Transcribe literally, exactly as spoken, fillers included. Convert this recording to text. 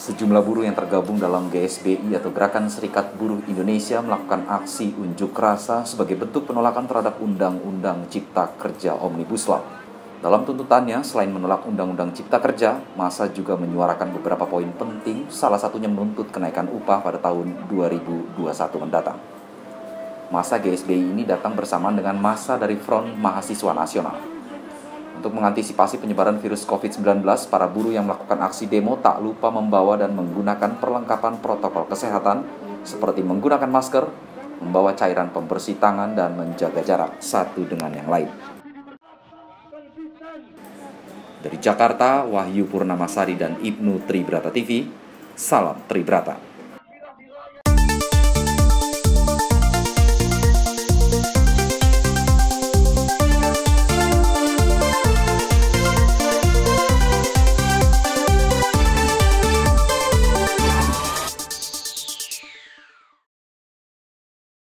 Sejumlah buruh yang tergabung dalam G S B I atau Gerakan Serikat Buruh Indonesia melakukan aksi unjuk rasa sebagai bentuk penolakan terhadap Undang-Undang Cipta Kerja Omnibus Law. Dalam tuntutannya, selain menolak Undang-Undang Cipta Kerja, massa juga menyuarakan beberapa poin penting, salah satunya menuntut kenaikan upah pada tahun dua ribu dua puluh satu mendatang. Massa G S B I ini datang bersamaan dengan massa dari Front Mahasiswa Nasional. Untuk mengantisipasi penyebaran virus covid sembilan belas, para buruh yang melakukan aksi demo tak lupa membawa dan menggunakan perlengkapan protokol kesehatan seperti menggunakan masker, membawa cairan pembersih tangan, dan menjaga jarak satu dengan yang lain. Dari Jakarta, Wahyu Purnamasari dan Ibnu Tribrata T V, salam Tribrata.